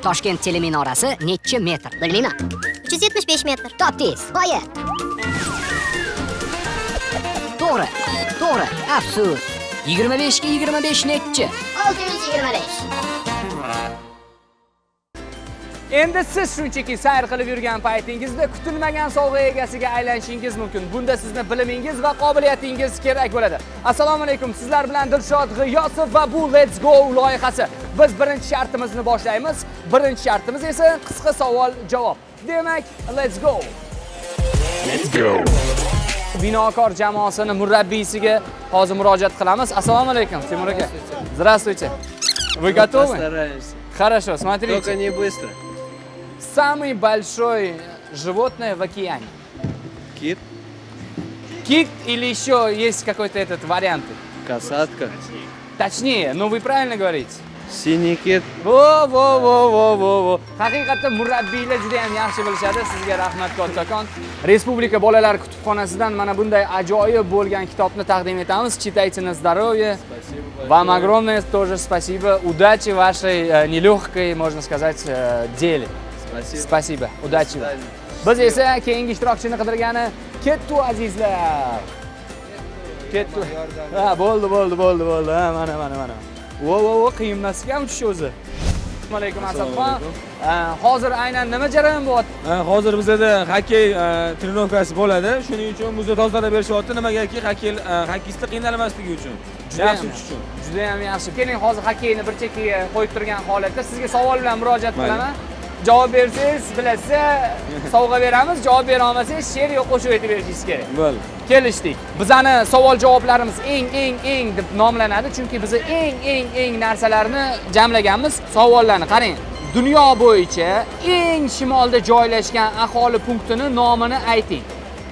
Toshkent teleminorasi necha metr? Bilmayman. 375 metr. Topdingiz. G'oyat. To'g'ri. To'g'ri. Afsus. 25 ga 25 necha? 625. Endi siz shunchaki sayr qilib yurgan paytingizda kutilmagan sovg'a egasiga aylanishingiz mumkin. Bunda sizni bilimingiz va qobiliyatingiz kerak bo'ladi. Assalomu alaykum. Sizlar bilan Dilshod G'iyosov va bu Let's Go loyihasi. Biz birinchi shartimizni boshlaymiz. Birinchi shartimiz esa qisqa savol-javob. Demak, let's go. Let's go. Binokor jamoasining murabbiysiga hozir murojaat qilamiz. Assalomu alaykum, Timur aka. Здравствуйте. Вы готовы? Постараемся. Хорошо, смотрите. Только не быстро. Самый большой животное в океане. Кит, Кит или еще есть какой-то этот вариант? касатка, Точнее, ну вы правильно говорите. синий кит. Vo. Haqiqatdan murabbiylar juda ham yaxshi bilishadi. Sizga rahmat kattakon. Respublika bolalar kutubxonasidan mana bunday ajoyib bo'lgan kitobni taqdim etamiz. Читайте на здоровье. Вам огромное тоже спасибо. Удачи в вашей нелегкой, можно сказать, деле. Спасибо. Спасибо. Удачи. Biz esa keyingi ishtirokchini qidirgani ketdi azizlar. Ketdi. Ha, bo'ldi. Ha, mana. Vo, qiyin emas-ku uchish o'zi. Assalomu alaykum Asadxon. Hozir aynan nima jarayon bo'lyapti? Hozir bizda xokkey trenovkasi bo'ladi. Shuning uchun bizni tozalab berishyapti. Nimagaki, xokkeyistlar qiynalmasligi uchun. Yaxshi uchish uchun. Juda ham yaxshi. Keling, hozir xokkeyni bir chekkaga qo'yib turgan holatda sizga savol bilan murojaat qilaman. Javob bersangiz, bilasiz, sovg'a beramiz. Javob bera olmasangiz, she'r yo qo'shiq aytib berishingiz kerak. Bo'ldi. Kelishdik. Bizani savol-javoblarimiz eng deb nomlanadi, chunki biz eng narsalarni jamlaganmiz. Savollarni qarang. Dunyo bo'yicha eng shimolda joylashgan aholi punktining nomini ayting.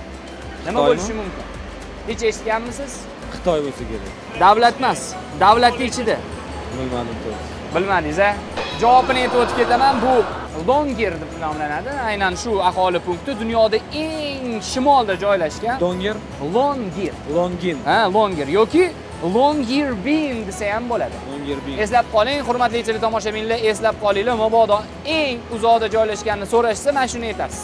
Nima bo'lishi mumkin? Hech eshitganmisiz? Xitoy bo'lsa kerak. Davlat emas. Davlatning ichida. Bilmadim to'g'ri. Bilmadingiz-a? Javobini aytib o'tib ketaman. Bu Longir deb nomlanadi. Aynan shu aholi punkti dunyoda eng shimolda joylashgan. Dongir, Longir. Longin, Ha, Longir yoki Longyearbyen desa ham bo'ladi. Longyearbyen. Eslab qoling, hurmatli teletomoshabinlar, eslab qolinglar. Mabodo eng uzoqda joylashganini so'rashsa, mana shuni aytasiz.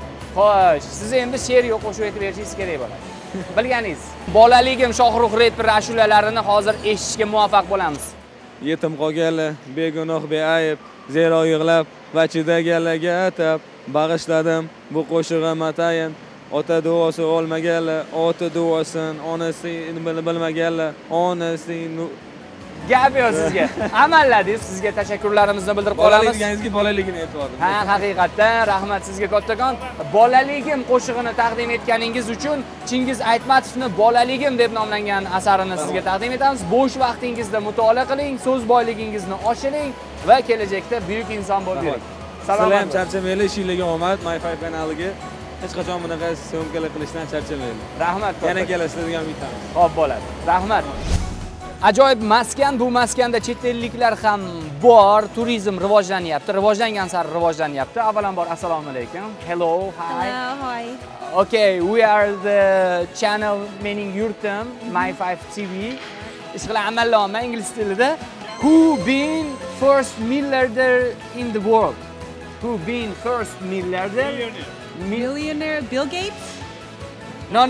Xo'sh, siz endi she'r yo qo'shiq aytib berishingiz kerak bo'ladi. Bilganingiz. Bolaligim Shohrux reper ashulalarini hozir eshitishga muvaffaq bo'lamiz. Yetim qolganlar, begunoh beayb, zero yig'lab va chidaganlarga atab bag'ishladim bu qo'shig'im atayin. Ota duosi olmaganlar, ota duosin, onasini bilmaganlar, onasini Gap yo'q sizga. Amalladingiz, sizga tashakkurlarimizni bildirib qolamiz. Bolaligingizga bolaligini aytdim. Ha, haqiqatdan rahmat sizga kattakon. Bolaligim qo'shig'ini taqdim etganingiz uchun Chingiz Aytmatovning Bolaligim deb nomlangan asarini sizga taqdim etamiz. Bo'sh vaqtingizda mutolaa qiling, so'z boyligingizni oshiring va kelajakda buyuk inson bo'lib yuring. Sizlar ham charchamaylar, ishingizga omad, My5 kanaliga. Hech qachon bunaqa syomkalar qilishdan charchamaylar. Rahmat. Yana kelasizlar degan umiddaman. Xo'p bo'ladi. Rahmat. Ajoyib maskan, bu maskanda chet elliklar ham bor, turizm rivojlanyapti, rivojlangan sari rivojlanyapti. Avvalambor assalomu alaykum. Hello, hi. Hello, hi. Okay, we are the channel mening yurtim, My5 TV. Ishqila amalloma ingliz tilida. Who been first milliardaire in the world? Who been first milliardaire? Millionaire Bill Gates? No.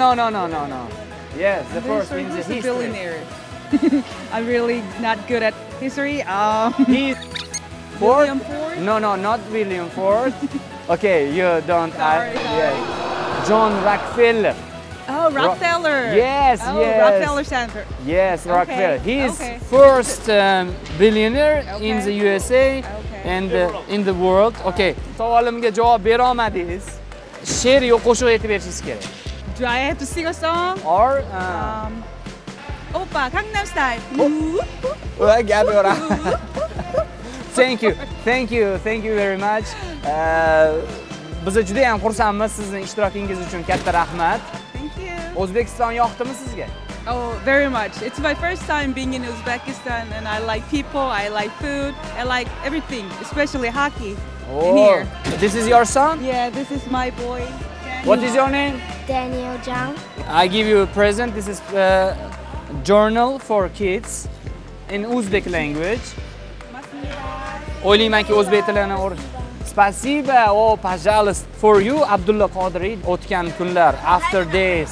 Yes, the first in the Who's the history. billionaire? I'm really not good at history. He's Ford? William Ford? No, not William Ford. Okay, you don't. Sorry. John Rockefeller. Oh, Rockefeller. Yes, oh, yes. Rockefeller Center. Yes, Rockefeller. He is okay. first billionaire in Okay. the USA Okay. and in the world. Okay. Savolimga javob bera olmadingiz. She'r yo qo'shiq aytib berishingiz kerak. Do I have to sing a song? Or Oppa, Gangnam Style. gap yo'q. Thank you very much. Biz juda ham xursandmiz sizning ishtirokingiz uchun. Katta rahmat. Thank you. O'zbekiston yoqdimi sizga? Oh, very much. It's my first time being in Uzbekistan, and I like people, I like food, I like everything, especially hockey. In here. This is your son? Yeah, this is my boy. What is your name? Daniel Zhang. I give you a present. This is a journal for kids in Uzbek language. O'ylaymanki o'zbek tilini Spasiba, pожалуйста, for you, Abdulla Qodiriy. O'tgan kunlar, after days.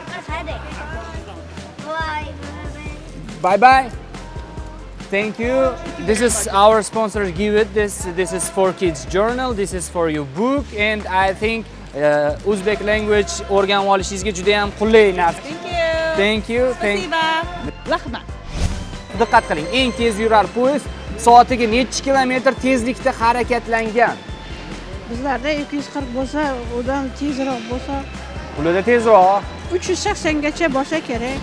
Bye bye. Thank you. This is our sponsor. Give it. This is for kids journal. This is for your book, and I think Uzbek language o'rganib olishingizga juda ham qulay narsa. Thank you. Thank you. Спасибо. Rahmat. Diqqat qiling. Eng tez yurar poyezd soatiga necha kilometr tezlikda harakatlangan? Bizlarda 240 bo'lsa, undan tezroq bo'lsa, Ularda tezroq. 380 gacha bo'lsa kerak.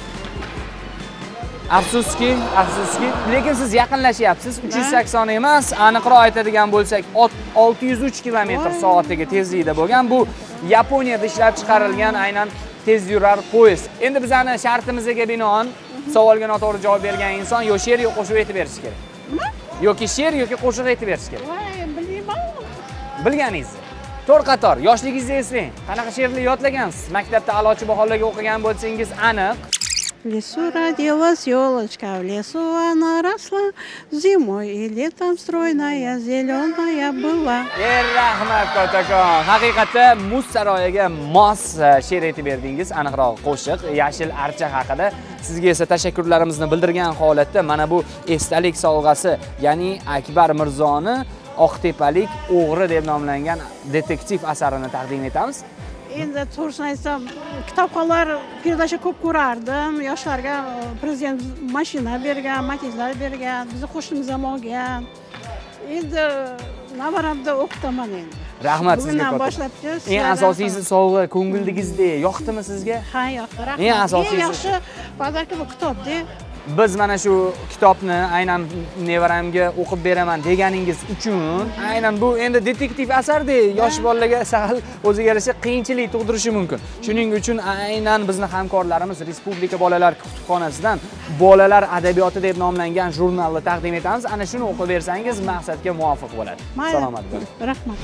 Afsuski, lekin siz yaqinlashyapsiz. 380 emas, aniqroq aytadigan bo'lsak, 603 km/soatiga tezlikda bo'lgan. Bu Yaponiyada ishlab chiqarilgan aynan tez yurar poyezd. Endi bizani shartimizga binoan savolga noto'g'ri javob bergan inson yo she'r yo qo'shiq aytib berishi kerak. Yoki she'r yoki qo'shiq aytib berishi kerak. Voy, bilmayman. Bilganingizni. To'rt qator yoshligingizda eslang. Qanaqa she'rlar yodlagansiz? Maktabda a'lochi baholarga o'qigan bo'lsangiz aniq. В лесу родилась елочка, в лесу она росла, зимой и летом стройная, зеленая была. Rahmat Kotakon. Haqiqatda muz saroyiga mos she'r aytib berdingiz, aniqroq qo'shiq, yashil archa haqida. Sizga esa tashakkurlarimizni bildirgan holatda mana bu esdalik sovg'asi, ya'ni Akbar Mirzoni Oqtepalik o'g'ri deb nomlangan detektiv asarini taqdim etamiz. Endi to'g'risini aytsam, kitobxonlar передача ko'p ko'rardim. Yoshlarga prezident mashina bergan, maketlar bergan, bizni qo'shnimiz ham olgan. Endi navaramda o'qitaman endi. Rahmat sizga. Bundan boshlabchi. Eng asosiysi sovg'a ko'ngildingizda yoqdimi sizga? Ha, yoqdi. Rahmat. Eng asosiysi. Eng yaxshi podarka bu kitobda. Biz mana shu kitobni aynan nevaramga o'qib beraman deganingiz uchun, aynan bu endi detektiv asarda yosh bolalarga sal o'ziga yarasha qiyinchilik tug'dirishi mumkin. Shuning uchun aynan bizning hamkorlarimiz Respublika bolalar kutubxonasidan bolalar adabiyoti deb nomlangan jurnalni taqdim etamiz. Ana shuni o'qib bersangiz maqsadga muvofiq bo'ladi. Salomat bo'ling. Rahmat.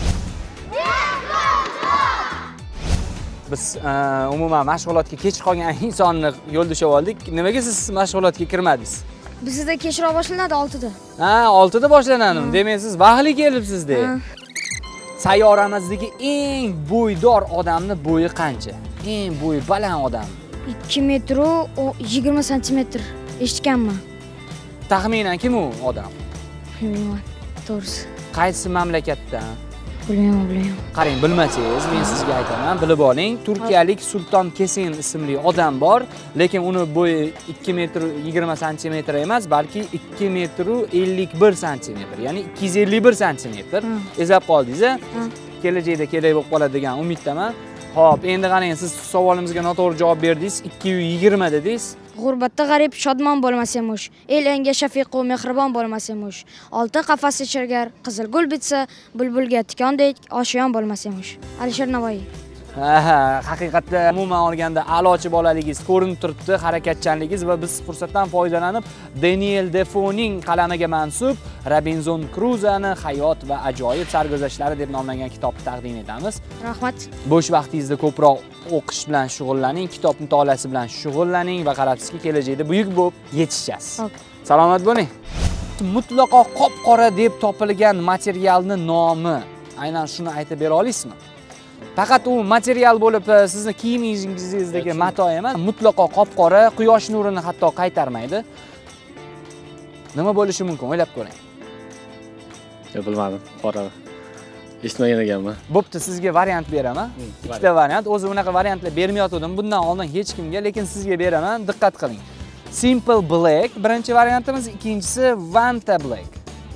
Biz umuman mashg'ulotga kech qolgan insonni yo'ldashib oldik. Nimaga siz mashg'ulotga kirmadingiz? Bizda kechroq boshlanadi 6 da. Ha, 6 da boshlanadi. Demak, siz vaqtli kelibsiz-da. Sayyoramizdagi eng bo'ydor odamni bo'yi qancha? Eng bo'yi baland odam. 2 metr 20 santimetr. Eshitganman. Taxminan kim u odam? Bilmayman. To'g'risi. Qaysi mamlakatdan? Bilmayman. Qarang, bilmasangiz men sizga aytaman, bilib oling. Turkiyalik Sulton Kesen ismli odam bor, lekin uni bo'yi 2 metr 20 santimetr emas, balki 2 metr 51 santimetr, ya'ni 251 santimetr. Ezab qoldingiz, kelajakda kerak bo'lib qoladi degan umiddaman. Xo'p, endi qarang, siz savolimizga noto'g'ri javob berdingiz. 220 dedingiz. G'urbatda g'arib shodmon bo'lmasamush, el enga shafiq va mehribon bo'lmasamush, olti qafasli chirgar, qizil gul bitsa, bulbulga tikondek oshiyon bo'lmasamush. Alisher Navoiy. Haqiqatda umuman olganda a'lochi bolaligingiz ko'rinib turibdi, harakatchanligingiz va biz fursatdan foydalanib Daniel Defoening qalamiga mansub Robinson Crusoe'ni hayot va ajoyib sarguzashtlari deb nomlangan kitobni taqdim etamiz. Rahmat. Bo'sh vaqtingizda ko'proq o'qish bilan shug'ullaning, kitob mutolaasi bilan shug'ullaning va qarabsizki, kelajakda buyuk bo'lib yetishasiz. Salomat bo'ling. Mutlaqo qop-qora deb topilgan materialni nomi, aynan shuni aytib bera olasizmi? Faqat u material bo'lib sizni kiyimingizdagi mato emas, mutlaqo qop-qora, quyosh nurini hatto qaytarmaydi. Nima bo'lishi mumkin? O'ylab ko'ring. Bilmadim, qora. Eshitmagan ekanman. Bo'pti, sizga variant beraman. Ikkita variant. O'zi unaqa variantlar bermayotgandim bundan oldin hech kimga, lekin sizga beraman. Diqqat qiling. Simple Black birinchi variantimiz, ikkinchisi Vanta Black.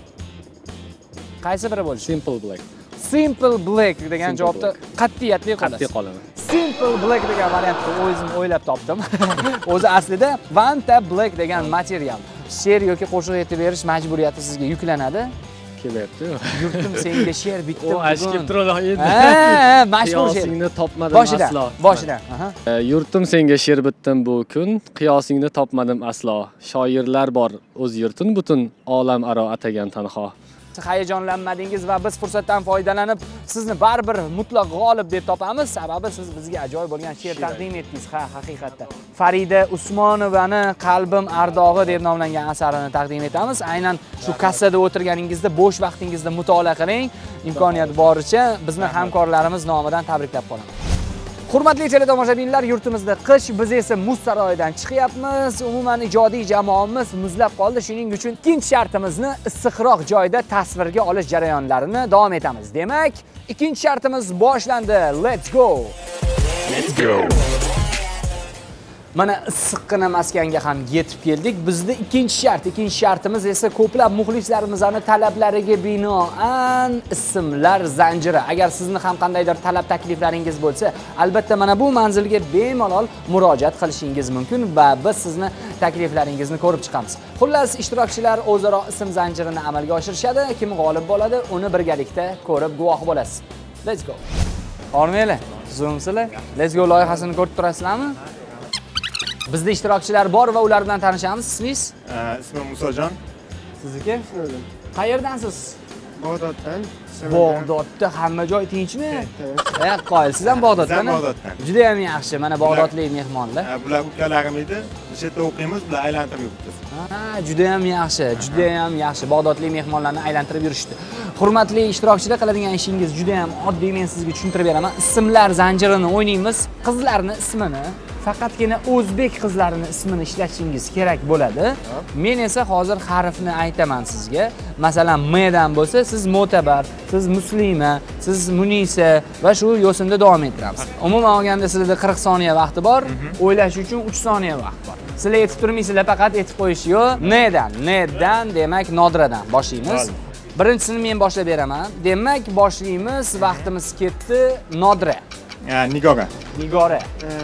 Qaysi biri bo'lishi? Simple Black. Simple Black degan javobda qat'iyatli qolasiz. Qat'iy qolaman. Simple Black degan variantni o'zim o'ylab topdim. O'zi aslida Vanta Black degan material. She'r yoki qo'shiq aytib berish majburiyati sizga yuklanadi. Kelyapti. Yurtim senga she'r bitdi. O ash kelib turadi endi. Mashhur she'r. Qiyosingni topmadim aslo. Boshidan. Yurtim senga she'r bitdim bu kun, qiyosingni topmadim aslo. Shoirlar bor o'z yurtin butun olam aro atagan tanho. hayajonlanmadingiz va biz fursatdan foydalanib sizni baribir mutlaq g'olib deb topamiz. Sababi siz bizga ajoyib bo'lgan she'r taqdim etdingiz. Ha, haqiqatda. Farida Usmonovani Qalbim ardog'i deb nomlangan asarini taqdim etamiz. Aynan shu kassada o'tirganingizda, bo'sh vaqtingizda mutolaa qiling. Imkoniyat boricha bizni hamkorlarimiz nomidan tabriklab qolaman. Hurmatli teletomoshabinlar, yurtimizda qish, biz esa muz saroyidan chiqyapmiz. Umuman ijodiy jamoamiz muzlab qoldi. Shuning uchun ikkinchi shartimizni issiqroq joyda tasvirga olish jarayonlarini davom etamiz. Demak, ikkinchi shartimiz boshlandi. Let's go. Let's go. Mana issiqqina maskanga ham yetib keldik. Bizda ikkinchi shartimiz esa ko'plab muxlislarimizning talablariga binoan ismlar zanjiri. Agar sizni ham qandaydir talab takliflaringiz bo'lsa, albatta mana bu manzilga bemalol murojaat qilishingiz mumkin va biz sizni takliflaringizni ko'rib chiqamiz. Xullas, ishtirokchilar o'zaro ism zanjirini amalga oshirishadi. Kim g'olib bo'ladi, uni birgalikda ko'rib guvoh bo'lasiz. Let's go. Ormanglar, zo'msizlar? Let's go loyihasini ko'rib turasizlarmi? Bizda ishtirokchilar bor va ular bilan tanishamiz. Ismingiz? Ismim Musojon. Sizniki? Qayerdansiz? Bag'doddan. Bag'dodda hamma joy tinchmi? Qoyil, siz ham Bag'doddan? Bag'doddan. Juda ham yaxshi. Mana Bag'dodlik mehmonlar. Bular ukalarim edi. O'sha yerda o'qiymiz, bular aylantirib yuribdi. Juda ham yaxshi, juda ham yaxshi. Bag'dodlik mehmonlarni aylantirib yurishdi. Hurmatli ishtirokchilar, qiladigan ishingiz juda ham oddiy. Men sizga tushuntirib beraman. Ismlar zanjirini o'ynaymiz. Qizlarning ismini faqatgina o'zbek qizlarining ismini ishlatishingiz kerak bo'ladi. Men esa hozir harfni aytaman sizga. Masalan, M dan bo'lsa, siz Mo'tabar, siz Muslima, siz Munisa va shu yo'sinda davom ettiramiz. Umuman olganda sizlarda 40 soniya vaqti bor, o'ylash uchun 3 soniya vaqt bor. Sizlar aytib turmaysizlar, faqat aytib qo'yish yo'q. N dan demak Nodiradan boshlaymiz. Birinchisini men boshlab beraman. Demak, boshlaymiz. Vaqtimiz ketdi. Nodira. Nigora. Nigora.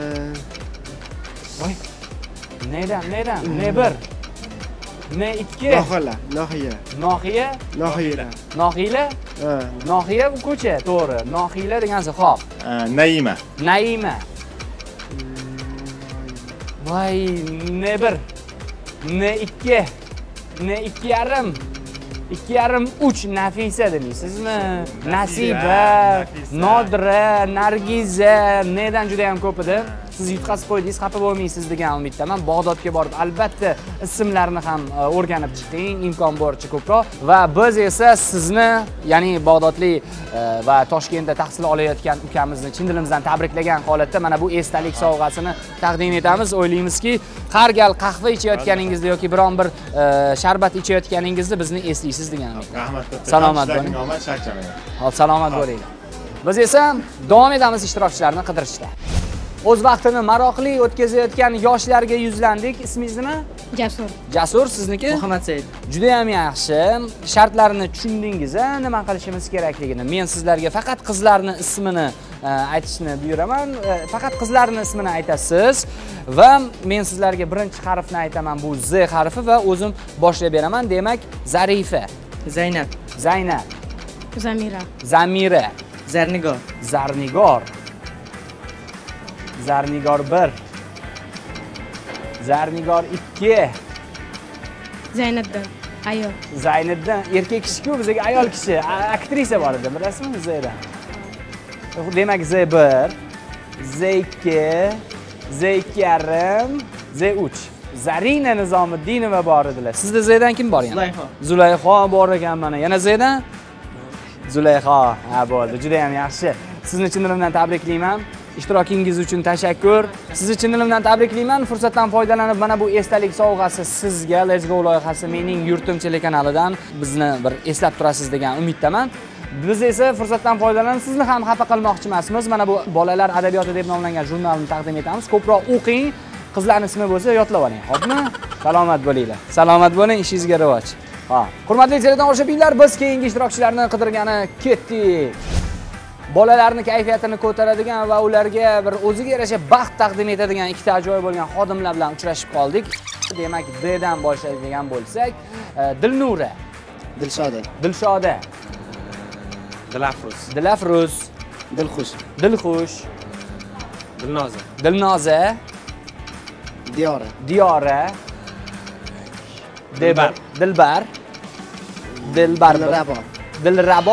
Voy. Nedan? Ne1. Ne2. Nohiya. Nohiya bu ko'cha, to'g'ri. Nohila degansiz, xo'p. Naima. Voy, Ne1. Ne2. Ne2 yarim. 2,5-3 Nafisa deysizmi? Nasiba, Nodira, Nargiza, nedan juda ham ko'p edi. Siz yutqazib qo'ydingiz, xafa bo'lmaysiz degan umiddaman. Bag'dodga borib albatta ismlarni ham o'rganib chiqing, imkon boricha ko'proq. Va biz esa sizni, ya'ni Bag'dodlik va Toshkentda tahsil olayotgan ukamizni chin dilimizdan tabriklagan holatda mana bu esdalik sovg'asini taqdim etamiz. O'ylaymizki, har gal qahva ichayotganingizda yoki biron bir sharbat ichayotganingizda bizni eslaysiz degan umid. Rahmat. Salomat bo'ling. Hop, salomat bo'ling. Biz esa davom etamiz ishtirokchilarni qidirishda. O'z vaqtini maroqli o'tkazayotgan yoshlarga yuzlandik. Ismingiz nima? Jasur. Jasur, sizniki? Muhammad Said. Juda ham yaxshi. Shartlarini tushundingiz, nima qilishimiz kerakligini. Men sizlarga faqat qizlarning ismini aytishni buyuraman. Faqat qizlarning ismini aytasiz va men sizlarga birinchi harfni aytaman. Bu Z harfi va o'zim boshlab beraman. Demak, Zarifa. Zaynab. Zaynab. Zamira. Zamira. Zarnigor. Zarnigor. Zarnigor 1. Zarnigor 2. Zayniddin. Ayol. Zayniddin erkak kishi-ku, bizga ayol kishi, aktrisa bor edi, bilasizmi Zayda? Demak Z1, Z2, Z2 yarim, Z3. Zarina Nizomiddinova bor edilar. Sizda Zdan kim bor yana? Zulayho bor ekan mana. Yana Zdan? Zulayho. Ha, bo'ldi. Juda ham yaxshi. Sizni chin dilimdan tabriklayman. Ishtirokingiz uchun tashakkur. Sizni chin dilimdan tabriklayman. Fursatdan foydalanib mana bu esdalik sovg'asi sizga Let's Go loyihasi mening yurtim telekanalidan bizni bir eslab turasiz degan umiddaman. Biz esa fursatdan foydalanib sizni ham xafa qilmoqchi emasmiz. Mana bu bolalar adabiyoti deb nomlangan jurnalni taqdim etamiz. Ko'proq o'qing. Qizlarning ismi bo'lsa yodlab oling, xo'pmi? Salomat bo'linglar. Salomat bo'ling, ishingizga rivoj. Ha, hurmatli teletomoshabinlar, biz keyingi ishtirokchilarni qidirgani ketdik. Bolalarning kayfiyatini ko'taradigan va ularga bir o'ziga yarasha baxt taqdim etadigan ikkita ajoyib bo'lgan xodimlar bilan uchrashib qoldik. Demak, D dan boshlaydigan bo'lsak, Dilnura, Dilshoda. Dilshoda, Dilafruz. Dilafruz, Dilxush. Dilxush, Dilnoza. Dilnoza, Diyora. Diyora, Dilbar, Dilbar 1. Dilrabo. Dilrabo.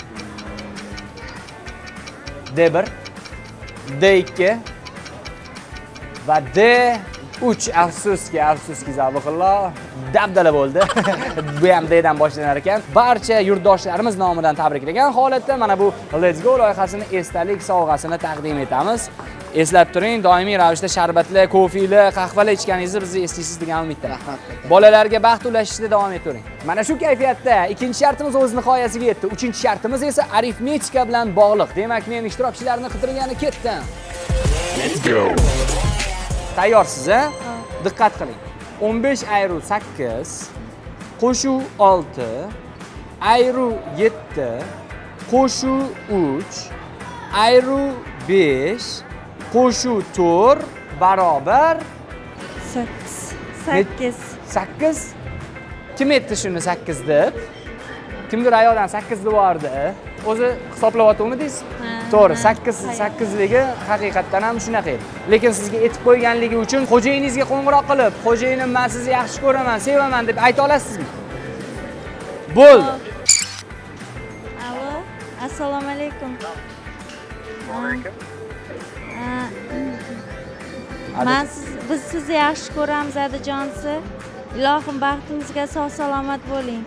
D1. D2. Va D3. Afsuski Zavqullo. Dabdala bo'ldi. Bu ham D'dan boshlanar ekan. Barcha yurtdoshlarimiz nomidan tabriklagan holatda mana bu Let's Go loyihasini esdalik sovg'asini taqdim etamiz. Eslab turing, doimiy ravishda sharbatli, kofeli, qahvali ichganingizni bizni eslaysiz degan umidda. Rahmat. Bolalarga baxt ulashishda davom etavering. Mana shu kayfiyatda ikkinchi shartimiz o'z nihoyasiga yetdi. Uchinchi shartimiz esa arifmetika bilan bog'liq. Demak, men ishtirokchilarni qidirgani ketdim. Let's go. Tayyorsiz, a? Diqqat qiling. 15 ayru 8 qo'shuv 6 ayru 7 qo'shuv 3 ayru 5 qo'shuv 4 barobar 8. 8. Kim aytdi shuni 8 deb? Kimdir ayoldan 8 devordi. O'zi hisoblayotgandingiz? To'g'ri, 8ligi haqiqatdan ham shunaqa edi. Lekin sizga aytib qo'yganligi uchun xo'jayiningizga qo'ng'iroq qilib, "Xo'jayinim, men sizni yaxshi ko'raman, sevaman" deb ayta olasizmi? Bo'ldi. Alo, assalomu alaykum. Biz sizni yaxshi ko'ramiz, Adajonsi. Ilohim baxtingizga sog' salomat bo'ling.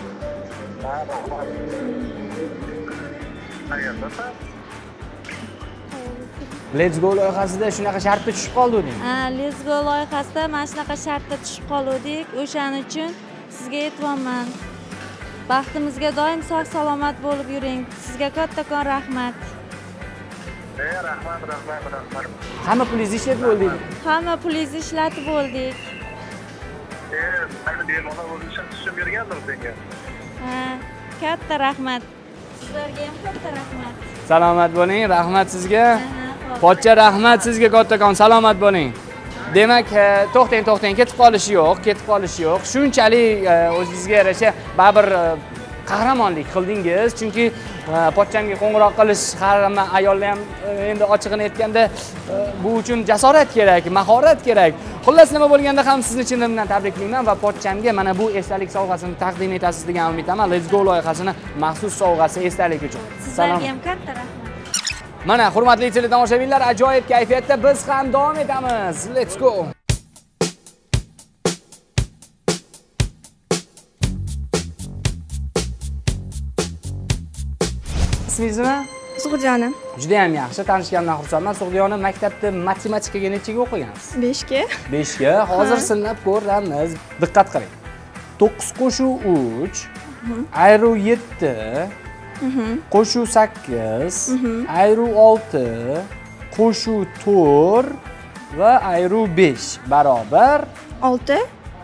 Let's Go loyihasida shunaqa shartga tushib qoldingiz. Let's Go loyihasida mana shunaqa shartga tushib qoldik. O'shaning uchun sizga aytibman. Baxtimizga doim sog' salomat bo'lib yuring. Sizga kattakon rahmat. Rahmat. Hamma pulingizni ishlatib bo'ldik. Hamma pulingizni ishlatib bo'ldik. Mayli bemalol o'zim ishlatishim bergandim senga. Katta rahmat. Sizlarga ham katta rahmat. Salomat bo'ling, rahmat sizga. Pochcha rahmat sizga kattakon, salomat bo'ling. Demak, to'xtang, ketib qolish yo'q. Shunchalik o'zingizga yarasha baribir qahramonlik qildingiz, chunki pochchamga qo'ng'iroq qilish hamma ayollar ham endi ochig'ini aytganda bu uchun jasorat kerak, mahorat kerak. Xullas nima bo'lganda ham sizni chin dilimdan tabriklayman va pochchamga mana bu esdalik sovg'asini taqdim etasiz degan umiddaman. Let's Go loyihasini maxsus sovg'asi esdalik uchun. Sizlarga ham katta rahmat. Mana hurmatli teletomoshabinlar, ajoyib kayfiyatda biz ham davom etamiz. Let's go. Ismingiz nima? Sug'diyonim. Juda ham yaxshi, tanishganimdan xursandman. Sug'diyonim, maktabda matematikaga nechaga o'qigansiz? 5ga. 5ga. Hozir sinab ko'ramiz. Diqqat qiling. 9 qo'shuv 3 ayru 7 qo'shuv 8 ayru 6 qo'shuv 4 va ayru 5 barobar 6.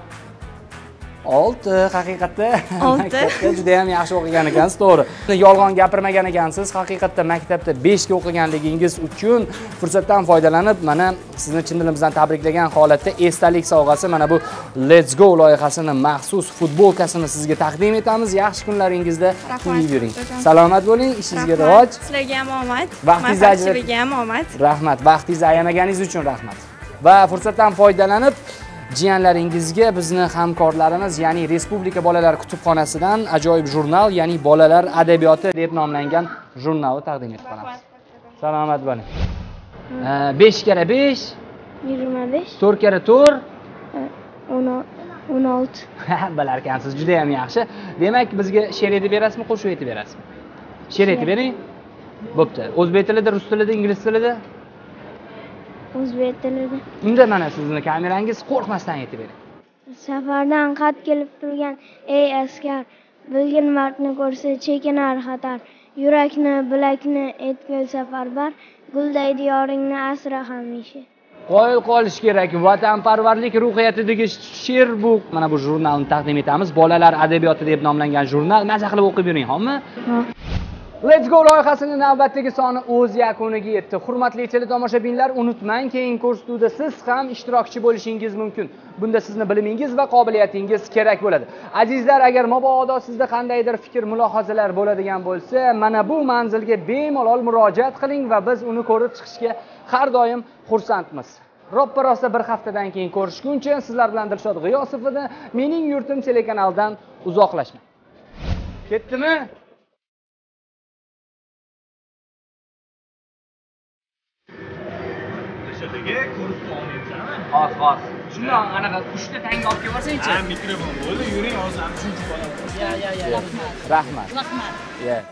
6 haqiqatda maktabda juda ham yaxshi o'qigan ekansiz, to'g'ri. Yolg'on gapirmagan ekansiz. Haqiqatda maktabda 5 ga o'qiganligingiz uchun fursatdan foydalanib, mana sizni chin dilimizdan tabriklagan holatda esdalik sovg'asi mana bu Let's Go loyihasini maxsus futbolkasini sizga taqdim etamiz. Yaxshi kunlaringizda kiyib yuring. Salomat bo'ling, ishingizga rivoj. Sizlarga ham omad. Vaqtingizni ham omad. Rahmat, vaqtingizni ayamaganingiz uchun rahmat. Va fursatdan foydalanib jiyanlaringizga bizni hamkorlarimiz, ya'ni Respublika bolalar kutubxonasidan ajoyib jurnal, ya'ni bolalar adabiyoti deb nomlangan jurnalni taqdim etib qolamiz. Salomat bo'ling. 5 kara 5 25. 4 kara 4 16. Bilar ekansiz, juda ham yaxshi. Demak, bizga she'r aytib berasizmi, qo'shiq aytib berasizmi? She'r aytib bering. Bo'pti. O'zbek tilida, rus tilida, ingliz tilida? O'zbek tilida. Unda mana sizni kamerangiz, qo'rqmasdan aytib bering. Safardan qat kelib turgan ey askar, bilgin mardni ko'rsa chekinar xatar. Yurakni, bilakni etgil safarbar, gulday diyoringni asra hamisha. Qoyil qolish kerak. Vatanparvarlik ruhiyatidagi she'r bu. Mana bu jurnalni taqdim etamiz. Bolalar adabiyoti deb nomlangan jurnal. Maza qilib o'qib yuring, xo'pmi? Let's Go loyihasining navbatdagi soni o'z yakuniga yetdi. Hurmatli teletomoshabinlar, unutmang, keyingi ko'rsatuvda siz ham ishtirokchi bo'lishingiz mumkin. Bunda sizni bilimingiz va qobiliyatingiz kerak bo'ladi. Azizlar, agar mabodo sizda qandaydir fikr, mulohazalar bo'ladigan bo'lsa, mana bu manzilga bemalol murojaat qiling va biz uni ko'rib chiqishga har doim xursandmiz. Roppa-rosa bir haftadan keyin ko'rishguncha sizlar bilan Dilshod G'iyosov edi. Mening yurtim telekanaldan uzoqlashmang. Ketdimi? Hozir. Shundoq anaqa 3 ta tanga olib kelib mikrofon bo'ldi, yuring hozir ham shuncha bola. Ya. Rahmat.